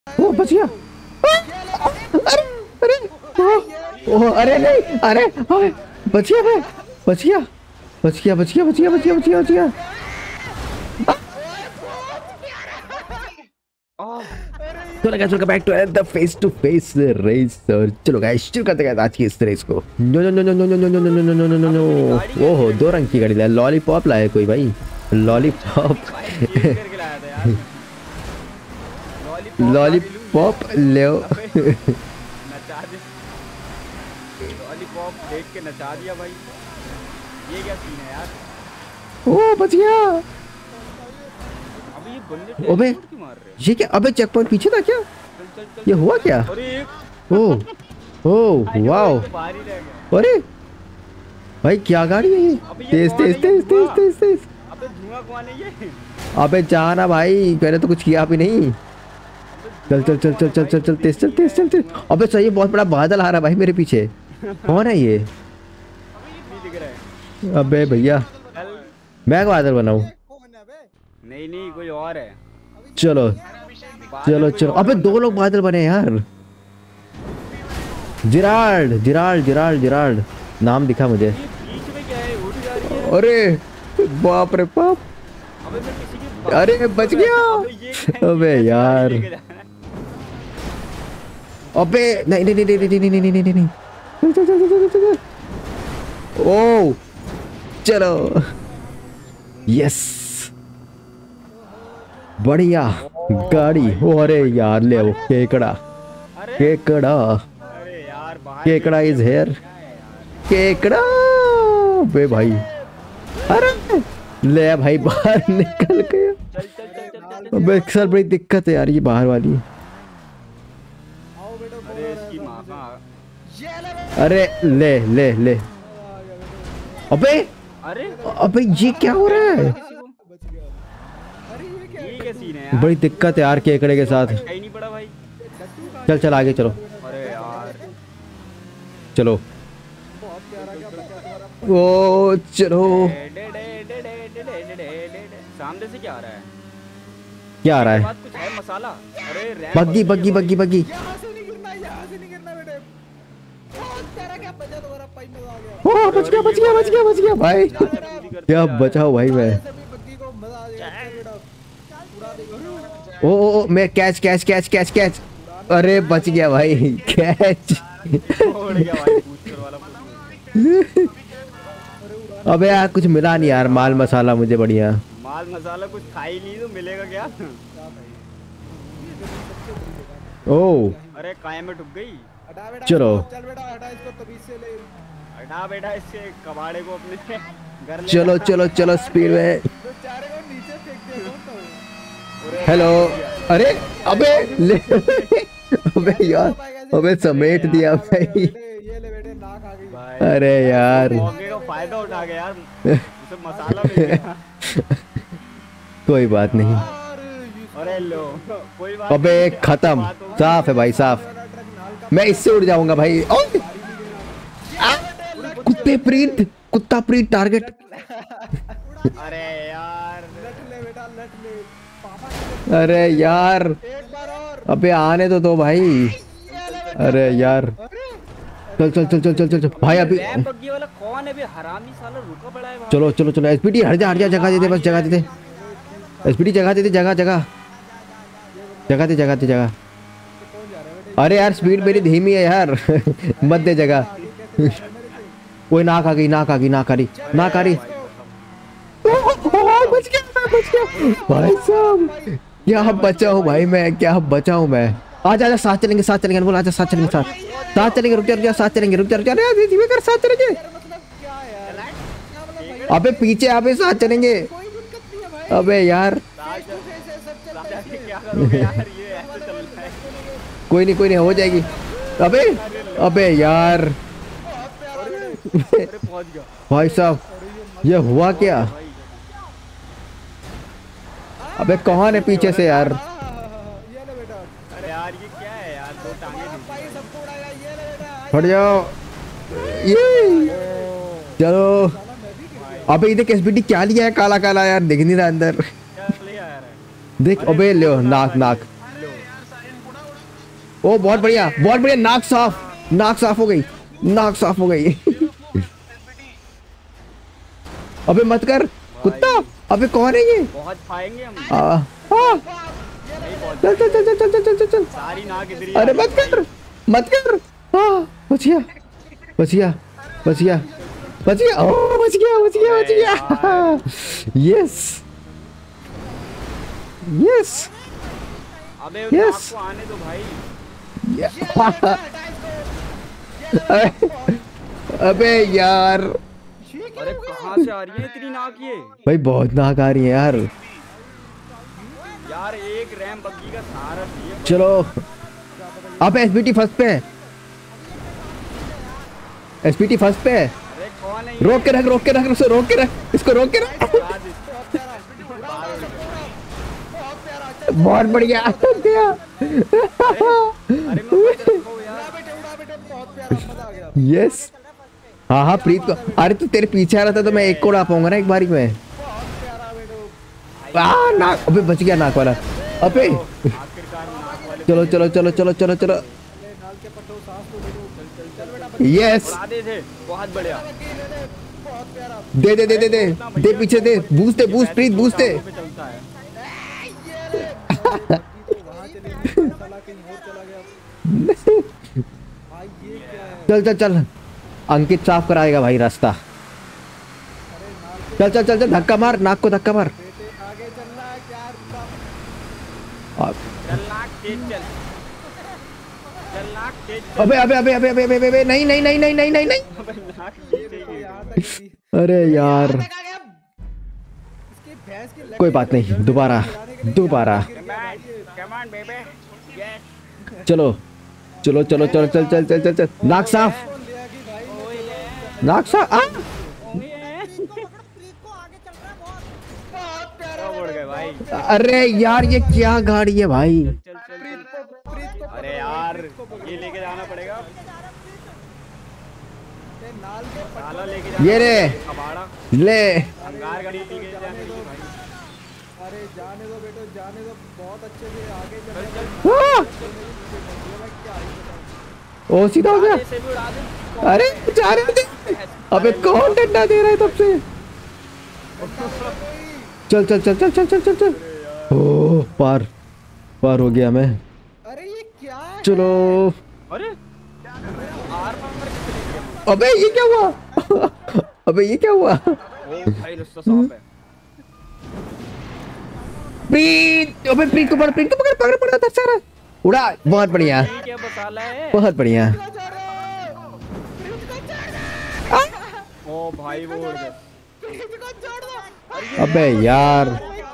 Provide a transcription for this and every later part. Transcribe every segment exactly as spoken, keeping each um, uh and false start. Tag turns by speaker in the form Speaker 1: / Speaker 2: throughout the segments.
Speaker 1: ओ बच गया। अरे अरे ओ अरे नहीं अरे बच गया मैं बच गया बच गया बच गया बच गया बच गया बच गया बच गया। तो guys welcome back to the face to face race. और चलो गाइस शुरू करते हैं आज की इस रेस को। No no no no no no no no no no no no no ओहो दो रंग की गाड़ी लाया। लॉलीपॉप लाया कोई भाई लॉलीपॉप लॉलीपॉप ले
Speaker 2: नचा दे लॉलीपॉप देख के नचा दिया भाई। ये क्या सीन है यार।
Speaker 1: ओ बच गया।
Speaker 2: अबे ये बंदे
Speaker 1: अबे
Speaker 2: क्यों मार रहे हैं?
Speaker 1: ये क्या अबे चेक पॉइंट पीछे था क्या?
Speaker 2: चल चल चल
Speaker 1: ये हुआ क्या?
Speaker 2: अरे
Speaker 1: ओ ओ वाओ
Speaker 2: बाहर ही रह गया।
Speaker 1: अरे भाई क्या गाड़ी है ये? तेज तेज तेज तेज तेज तेज।
Speaker 2: अबे धुआं कौन है ये?
Speaker 1: अबे जाना भाई मैंने तो कुछ किया भी नहीं। चल चल चल चल चल चल चल तेज चल तेज चल तेज। अबे सही बहुत बड़ा बादल आ रहा है भाई मेरे पीछे। कौन है ये?
Speaker 2: नहीं दिख रहा है।
Speaker 1: अबे भैया
Speaker 2: चल
Speaker 1: मैं बादल बनाऊं?
Speaker 2: नहीं नहीं कोई और है।
Speaker 1: चलो चलो चलो। अबे दो लोग बादल बने यार। जिराल्ड जिराल्ड जिराल्ड जिराल्ड नाम दिखा मुझे।
Speaker 2: ये बीच में क्या है? उड़ जा रही है।
Speaker 1: अरे बाप रे बाप।
Speaker 2: अबे मैं किसी की
Speaker 1: अरे बच गया।
Speaker 2: अबे ये क्या है?
Speaker 1: अबे
Speaker 2: ये
Speaker 1: यार
Speaker 2: लेके जा रहा है।
Speaker 1: अबे नहीं नहीं नहीं नहीं नहीं नहीं नहीं नहीं नहीं चल चल चल चल चल चल। ओ चलो यस बढ़िया गाड़ी। ओ अरे यार ले वो केकड़ा
Speaker 2: अरे
Speaker 1: केकड़ा
Speaker 2: अरे यार बाहर
Speaker 1: केकड़ा इज हेयर केकड़ा। बे भाई अरे ले भाई बाहर निकल गया।
Speaker 2: चल चल चल चल चल।
Speaker 1: अबे सर बड़ी दिक्कत है यार ये बाहर वाली।
Speaker 2: अरे इसकी माँ का।
Speaker 1: अरे ले ले ले। अबे
Speaker 2: अरे
Speaker 1: अबे ये क्या हो रहा है?
Speaker 2: किसी को ये क्या सीन है यार।
Speaker 1: बड़ी दिक्कत है यार केकड़े के साथ।
Speaker 2: कहीं नहीं पड़ा भाई।
Speaker 1: चल चल आगे चलो
Speaker 2: अरे यार
Speaker 1: चलो। ओ चलो
Speaker 2: डे डे डे डे डे डे डे डे डे डे। सामने से क्या आ रहा है?
Speaker 1: क्या आ रहा है?
Speaker 2: बात कुछ है मसाला। अरे रैम
Speaker 1: बग्गी बग्गी बग्गी बग्गी।
Speaker 3: यहाँ से नहीं गिरना यहाँ से नहीं गिरना बेटे। ओ, तेरा क्या बचा तुम्हारा पाई में आ गया।
Speaker 1: ओ बच गया बच गया बच गया बच गया भाई। क्या बचाओ भाई मैं।
Speaker 3: सभी बग्गी को मजा आ जाएगा बेटा। उड़ा देगा।
Speaker 1: ओ ओ ओ, मैं catch catch catch catch catch. अरे बच गया भाई कैच।
Speaker 2: छोड़ गया भाई बूस्टर वाला बूस्टर।
Speaker 1: अबे यार कुछ मिला नहीं यार माल मसाला मुझे बढ़िया।
Speaker 2: माल मसाला कुछ खा ही नहीं तो मिलेगा क्या?
Speaker 1: ओ
Speaker 2: अरे काय में डूब गई।
Speaker 3: हटा बेटा
Speaker 1: चलो।
Speaker 3: इसको, चल बेटा हटा इसको तभी से ले।
Speaker 2: हटा बेटा इसके कबाड़े को अपने घर ले
Speaker 1: चलो
Speaker 2: जा।
Speaker 1: चलो चलो स्पीड में।
Speaker 3: तो चारे को नीचे फेंक दिया कौन तो।
Speaker 2: अरे
Speaker 1: हेलो अरे अबे ले अबे यार अबे समेट दिया भाई।
Speaker 3: ये ले बेटे नाक आ गई।
Speaker 2: भाई
Speaker 1: अरे यार
Speaker 2: मौके का फायदा उठा गया यार। उसे मसाला मिल गया।
Speaker 1: कोई बात नहीं।
Speaker 2: अरे लो कोई बात
Speaker 1: अबे
Speaker 2: नहीं।
Speaker 1: खत्म
Speaker 2: बात होगी।
Speaker 1: साफ है भाई साफ। मैं इससे उड़ जाऊंगा भाई। ओ! आ! कुत्ते प्रीत कुत्ता प्रीत टारगेट।
Speaker 2: अरे यार
Speaker 3: लट ले बेटा लट ले। पापा
Speaker 1: अरे यार
Speaker 3: एक बार और।
Speaker 1: अबे आने तो दो भाई। अरे यार चल चल चल चल चल चल चल भाई अभी।
Speaker 2: रैम बग्गी वाला कौन है बे? हरामी साला रुका पड़ा है वहाँ।
Speaker 1: चलो चलो चलो एसपीडी हट जा हट जा जगह दे दे बस जगह दे दे। एसपीडी जगह दे दे जगह जगह जगह दे जगह दे जगह। अरे यार स्पीड मेरी धीमी है यार मत दे जगह। ओए नाक आ गई नाक आ गई नाक आ रही नाक आ रही। बच गया मैं बच गया भाई साहब। क्या बचा हूँ भाई मैं क्या बचा हूँ मैं। आजा आजा साथ चलेंगे साथ चलेंगे बोल आजा साथ चलेंगे साथ साथ चलेंगे रुक जा रुक जा साथ चलेंगे रुक जा रुक जा अरे धीमे कर साथ चलेंगे।
Speaker 3: मतलब क्या है यार? क्या मतलब भाई
Speaker 1: अबे पीछे अबे साथ चलेंगे।
Speaker 3: कोई दिक्कत नहीं है भाई।
Speaker 1: अबे यार
Speaker 3: ऐसे सब चलता है इसमें।
Speaker 2: क्या करोगे यार? ये ऐसे चल रहा है।
Speaker 1: कोई नहीं कोई नहीं हो जाएगी। अबे अबे यार
Speaker 2: अरे पहुंच गया
Speaker 1: भाई साहब ये हुआ क्या? अबे कौन है पीछे से यार?
Speaker 3: ये ले बेटा।
Speaker 2: अरे यार ये क्या है यार? दो टांगे दी।
Speaker 3: भाई सबको उड़ाएगा ये ले बेटा।
Speaker 1: हट जाओ ये चलो। अबे इधर एसपीडी क्या लिया है काला काला यार दिख नहीं रहा अंदर।
Speaker 2: क्या ले आया है?
Speaker 1: देख अबे लो नाक नाक ओ बहुत बढ़िया बहुत बढ़िया, नाक साफ, नाक साफ हो गई, नाक साफ हो गई। अबे मत कर कुत्ता, अबे कौन है ये?
Speaker 2: बहुत खाएंगे हम।
Speaker 1: आ, आ,
Speaker 2: नहीं, बहुत
Speaker 1: चल चल चल चल चल चल चल चल।
Speaker 2: सारी नाक इधर ही
Speaker 1: अरे
Speaker 2: आ
Speaker 1: मत कर मत कर, हाँ बच गया बच गया बच गया बच गया, ओ बच गया बच गया बच गया। यस यस
Speaker 2: अबे उस
Speaker 1: Yes.
Speaker 2: नाक को आने दो भाई।
Speaker 1: अबे यार
Speaker 2: अरे कहाँ से आ रही है इतनी नाक ये?
Speaker 1: भाई बहुत नाक आ रही है यार।
Speaker 2: यार एक रैम बग्गी का सहारा चाहिए।
Speaker 1: चलो अब एसबीटी फर्स्ट पे है, एसबीटी फर्स्ट पे है।
Speaker 2: अरे कौन है ये?
Speaker 1: रोक के रख रोक के रख उसको रोक के रख इसको रोक के रख।
Speaker 2: उड़ा दे।
Speaker 1: बहुत बढ़िया गया।
Speaker 2: अरे मैं बैठ रखो यार।
Speaker 3: उड़ा बेटे उड़ा बेटे, बहुत प्यारा, मजा आ गया।
Speaker 1: यस हाँ हाँ प्रीत को, अरे तू तेरे पीछे आ रहा था तो मैं एक को उड़ा पाऊंगा ना एक बारी में।
Speaker 3: बहुत प्यारा बेटो।
Speaker 1: आ नाक, अबे बच गया नाक वाला। अबे
Speaker 2: आखिरकार नाक वाले
Speaker 1: चलो चलो चलो चलो चलो चलो।
Speaker 3: ले नाल के पट्टो सांस तो बेटो, चल चल चल बेटा,
Speaker 1: यस
Speaker 2: उड़ा दे थे। बहुत बढ़िया।
Speaker 3: बग्गी ले ले, बहुत प्यारा।
Speaker 1: दे दे दे दे दे दे पीछे दे, बूस्ट दे बूस्ट प्रीत बूस्ट दे।
Speaker 2: पे चलता है।
Speaker 3: बग्गी तो वहाँ चली गई, साला कहीं और चला गया। भाई ये क्या है?
Speaker 1: चल चल चल, अंकित साफ कराएगा भाई रास्ता।
Speaker 3: अरे नाल के
Speaker 1: चल चल चल चल, धक्का मार, नाक को धक्का मार।
Speaker 3: बेटे आगे चल रहा है क्या?
Speaker 1: आ-
Speaker 2: चल नाक तेज चल। चल नाक तेज चल।
Speaker 1: अबे अबे अबे अबे अबे अबे अबे नहीं नहीं नहीं नहीं नहीं नहीं नहीं।
Speaker 2: अबे नाक नीचे
Speaker 3: देखो
Speaker 2: ही
Speaker 3: यहाँ तक ही।
Speaker 1: अरे यार
Speaker 3: यहाँ तक आ गया। इसकी भैंस की
Speaker 1: कोई बात नहीं, दोबारा दोबारा।
Speaker 2: Come on baby. यस।
Speaker 1: चलो चलो चलो चलो चल चल चल चल चल, नाक साफ
Speaker 3: कौन लिया कि भाई
Speaker 1: नाक साफ। आ
Speaker 3: बहुत प्यारा
Speaker 2: उड़ गए भाई।
Speaker 1: अरे यार ये क्या गाड़ी है भाई?
Speaker 2: चल चल
Speaker 3: प्रीत
Speaker 2: चल।
Speaker 3: को प्रीत को
Speaker 2: अरे यार ये लेके जाना पड़ेगा।
Speaker 3: ये नाल के पट्टो
Speaker 2: साला लेके जाना
Speaker 1: ये रे
Speaker 2: कबाड़ा।
Speaker 1: ले।
Speaker 2: अंगार गाड़ी लेके जाने की भाई।
Speaker 3: अरे जाने दो बेटो जाने दो, बहुत अच्छे से आगे चल
Speaker 2: चल
Speaker 3: रहे
Speaker 2: चल।
Speaker 1: आ!
Speaker 3: क्या ही बताऊं।
Speaker 1: ओ सीधा हो गया।
Speaker 2: ऐसे भी उड़ा दे।
Speaker 1: अरे जा रहे थे, अबे कौन डंडा दे रहा है तब से? चल चल चल चल चल चल चल चल। ओ पार पार हो गया मैं।
Speaker 3: अरे ये क्या है?
Speaker 1: चलो
Speaker 2: अरे आर नंबर कितने गए?
Speaker 1: अबे ये क्या हुआ? अबे ये क्या हुआ?
Speaker 2: ओ भाई रास्ता साफ है।
Speaker 1: प्रीत, अबे प्रीत को पकड़, प्रीत को पकड़, पकड़ पकड़ था सारा उड़ा। बहुत बढ़िया
Speaker 2: ये क्या मसाला है?
Speaker 1: बहुत बढ़िया।
Speaker 2: ओ भाई वो उड़ गए।
Speaker 1: अबे यार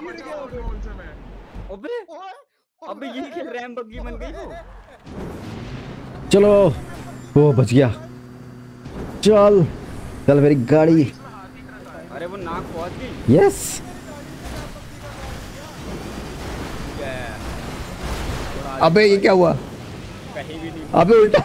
Speaker 2: अबे अबे ये क्या रैम बग्गी बन गई वो?
Speaker 1: चलो ओ बच गया। चल चल मेरी गाड़ी।
Speaker 2: अरे वो नाक पहुंच गई।
Speaker 1: यस अबे ये क्या हुआ?
Speaker 2: कहीं भी नहीं।
Speaker 1: अबे उल्टा।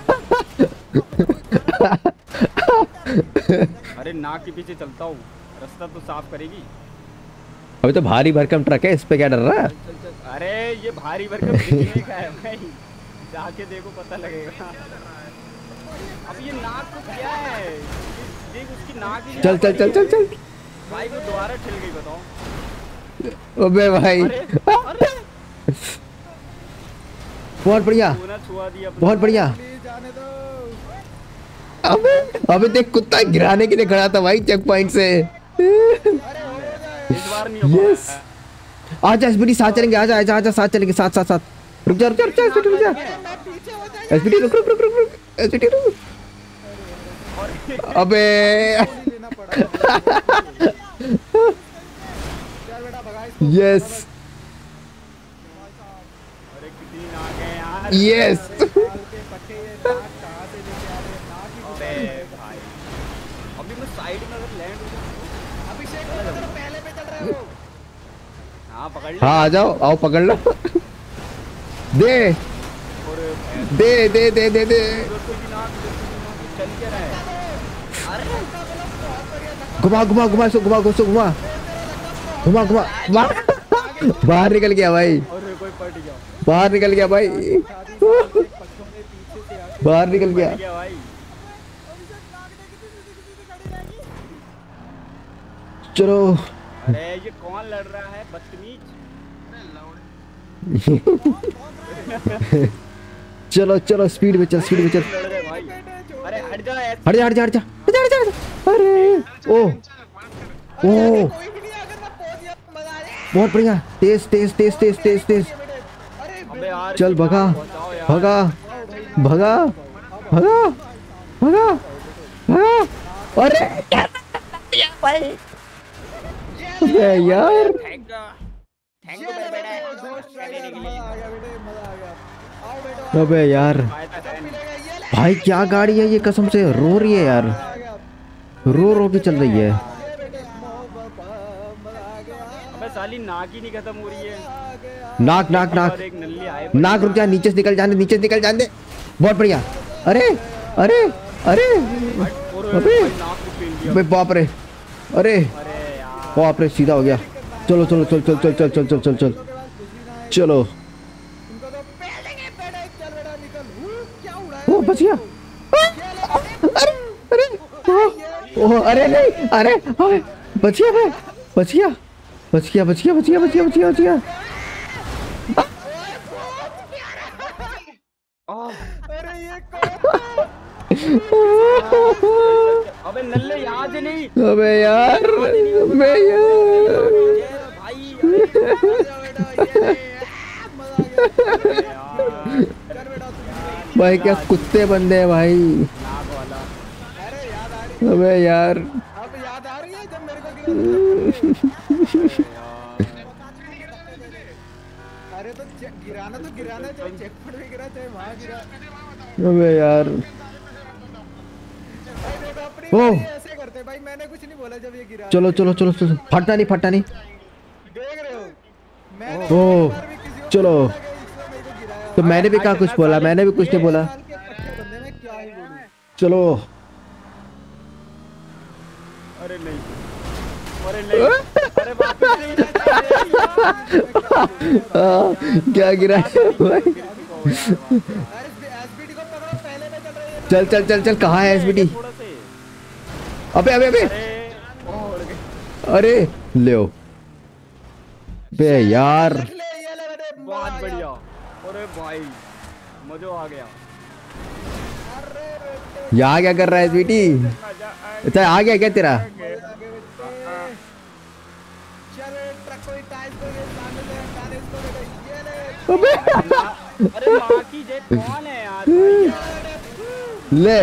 Speaker 2: अरे नाक के पीछे चलता हूँ, रास्ता तो साफ करेगी।
Speaker 1: अभी तो भारी भरकम ट्रक है, इस पे क्या डर रहा है?
Speaker 2: चल चल। अरे ये भारी भरकम दिखने का है भाई, जाके देखो पता लगेगा। अब ये नाक को क्या है? देख उसकी नाक ही
Speaker 1: चल चल चल चल चल।
Speaker 2: भाई वो दोबारा ठिल गई बताओ।
Speaker 1: अबे भाई
Speaker 2: अरे अरे
Speaker 1: बहुत बढ़िया
Speaker 2: तूने छुआ दिया अपना।
Speaker 1: बहुत बढ़िया।
Speaker 3: प्लीज जाने दो।
Speaker 1: अबे अबे देख कुत्ता गिराने के लिए खड़ा था भाई चेक पॉइंट से।
Speaker 2: इस बार नहीं हो
Speaker 1: यस आजा एसबीटी साथ चलेंगे, आजा आजा आजा साथ चलेंगे, साथ साथ साथ। रुक जा रुक जा रुक जा एसबीटी रुक जा,
Speaker 3: मैं पीछे हो जाएगा।
Speaker 1: एसबीटी रुक रुक रुक रुक रुक एसबीटी रुक। अबे
Speaker 3: लेना पड़ा। चल बेटा भगा इसको।
Speaker 1: यस
Speaker 2: अरे कितनी नाक है यार।
Speaker 1: यस
Speaker 3: नाल के पट्टे ये नाक कहाँ से लेके आ रहे हैं? नाक ही घुस
Speaker 2: अबे भाई अभी मैं साइड में अगर लैंड हो जाऊँ।
Speaker 3: अभिषेक को तो पहले पे चल रहे हो।
Speaker 2: हाँ पकड़ ले।
Speaker 1: हाँ आ जाओ, आओ पकड़ लो। दे
Speaker 2: और
Speaker 1: दे दे दे दे दे
Speaker 2: दोस्तों की नाक चल क्या रहा है? अरे
Speaker 1: घुमा घुमा घुमा इसको घुमा घुमा घुमा घुमा घुमा बाहर बाहर निकल गया भाई,
Speaker 2: और कोई पट गया।
Speaker 1: बाहर निकल गया भाई।
Speaker 3: शादी में एक पट्टो
Speaker 1: बाहर निकल गया।
Speaker 2: मर गया भाई।
Speaker 1: चलो
Speaker 2: अरे ये कौन लड़ रहा है बदतमीज।
Speaker 1: चलो चलो स्पीड में चल, स्पीड में चल।
Speaker 2: लड़ रहे भाई। अरे हट जा ऐसे।
Speaker 1: हट जा हट जा हट जा हट जा हट जा, हट जा। अरे ओ ओ
Speaker 3: कोई भी नहीं, अगर मैं पहुंच गया तो मजा आ जाए।
Speaker 1: बहुत बढ़िया, तेज तेज तेज तेज तेज तेज।
Speaker 3: अरे
Speaker 2: अबे यार
Speaker 1: चल भगा
Speaker 2: बचाओ यार।
Speaker 1: भगा भगा भगा भगा भगा। अरे अबे यार
Speaker 2: थैंक थैंक यू
Speaker 3: ये
Speaker 2: बेटा।
Speaker 3: बेटे, घोस्ट राइडर, मजा आ गया बेटे, मजा आ गया। आओ बेटो, आओ।
Speaker 1: अबे यार
Speaker 2: फायदा है नहीं।
Speaker 3: मिलेगा, ये ले।
Speaker 1: भाई क्या गाड़ी है ये, कसम से रो रही है यार,
Speaker 3: मजा आ गया।
Speaker 1: रो रो के चल रही है।
Speaker 3: ये बेटे, मोहब्बत, मजा आ गया।
Speaker 2: अबे साली नाक ही नहीं खत्म हो रही है।
Speaker 3: आ गया।
Speaker 1: नाक नाक नाक
Speaker 2: और एक नल्ली आए
Speaker 1: नाक, रुक जा, नीचे से निकल जाने, नीचे से निकल जाने। बहुत बढ़िया। अरे अरे अरे
Speaker 2: और
Speaker 1: अबे
Speaker 2: भाई नाक को पीन दिया।
Speaker 1: अबे बाप रे, अरे
Speaker 2: अरे यार
Speaker 1: बाप रे, सीधा हो गया। चलो चलो चल चल चल चल चल चल चल चल चलो।
Speaker 3: इनको तो पहलेंगे बेटे, चल बेटा निकल। हूँ, क्या उड़ाया
Speaker 1: ओ बच गया। अरे अरे ओ अरे नहीं, अरे अरे, बच गया मैं, बच गया बच गया बच गया बच गया बच गया बच गया बच गया।
Speaker 2: आह,
Speaker 3: अरे ये
Speaker 2: अबे नल्ले यहाँ से नहीं।
Speaker 1: अबे यार अबे यार
Speaker 2: ये भाई
Speaker 3: कौन बेटा, ये ले। मजा आ गया।
Speaker 2: यार
Speaker 3: चल बेटा तू।
Speaker 1: भाई क्या कुत्ते बंदे हैं भाई।
Speaker 2: नाक वाला।
Speaker 3: अरे याद आ रही
Speaker 1: अबे यार
Speaker 3: अब याद आ रही है जब मेरे को गिरा। अरे तो चे- गिराना तो गिराना, चाहे चेक पर भी गिरा चाहे वहाँ गिरा।
Speaker 1: अबे यार
Speaker 3: भाई देखो अपनी
Speaker 1: ओ।
Speaker 3: बारी ऐसे करते भाई, मैंने कुछ नहीं बोला जब ये गिरा।
Speaker 1: चलो चलो चलो चलो, फटना नहीं फटना नहीं।
Speaker 3: देख रहे हो, मैंने
Speaker 1: ओ,
Speaker 3: एक बार भी किसी को
Speaker 1: चलो।
Speaker 3: बोला कि इसने मेरे को गिराया।
Speaker 1: तो मैंने भी कहा कुछ बोला, मैंने भी कुछ नहीं बोला।
Speaker 3: साल के पक्के बंदे में क्या ही बोलूं।
Speaker 1: चलो
Speaker 2: अरे नहीं अरे नहीं अरे वापस नहीं जाना
Speaker 1: आ, क्या गिरा है भाई।
Speaker 3: अरे एसबीडी को पकड़ो, पहले में चल रही है।
Speaker 1: चल चल चल चल, कहाँ है एसबीडी।
Speaker 2: थोड़ा से।
Speaker 1: अबे अबे अबे
Speaker 2: अरे और गए।
Speaker 1: अरे ले बे यार।
Speaker 3: ले ये ले बेटे, मजा
Speaker 2: बहुत
Speaker 3: आ गया।
Speaker 2: बढ़िया। अरे भाई मजा आ गया।
Speaker 3: अरे बेटे,
Speaker 1: यहाँ क्या कर रहा है एसबीडी।
Speaker 2: मजा आ
Speaker 1: अच्छा आ गया क्या तेरा।
Speaker 3: मजा आ गया बेटे। चल ट्रक को ही टाइट को ये सामने से हटाने इसको बेटे, ये ले।
Speaker 1: अबे
Speaker 2: गया। अरे माँ की जेट कौन है यार भाई यार।
Speaker 1: ले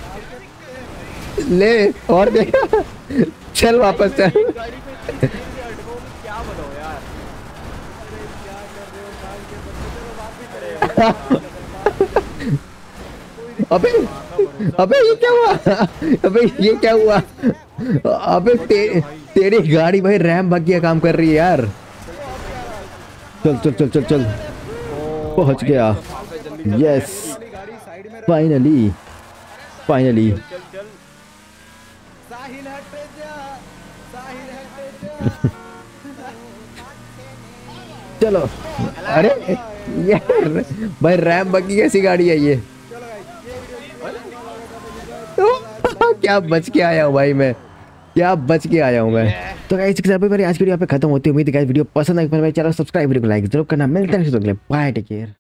Speaker 1: ले और देखा। चल वापस चल।
Speaker 2: गाड़ी को इतनी तेज से हटको, क्या बताओ यार।
Speaker 1: अबे अबे ये क्या हुआ। अबे ये क्या हुआ। अबे ते, तेरी गाड़ी भाई रैम भाग्य काम कर रही है यार। चल चल चल चल चल, पहुंच गया। यस
Speaker 3: गाड़ी साइड में रख।
Speaker 1: Finally finally.
Speaker 2: चल चल
Speaker 3: साहिल हट जा, साहिल हट जा।
Speaker 1: चलो। अरे यार भाई रैम बग्गी कैसी गाड़ी है ये।
Speaker 3: चलो गाइस, ये वीडियो
Speaker 1: क्या बच के आया हूँ भाई मैं, क्या बच के आया हूँ मैं। तो गाइस मेरी आज की वीडियो यहाँ पे खत्म होती है। उम्मीद है गाइस वीडियो पसंद आई, मेरे चैनल सब्सक्राइब वीडियो को लाइक जरूर करना। मिलते हैं, बाय टेक केयर।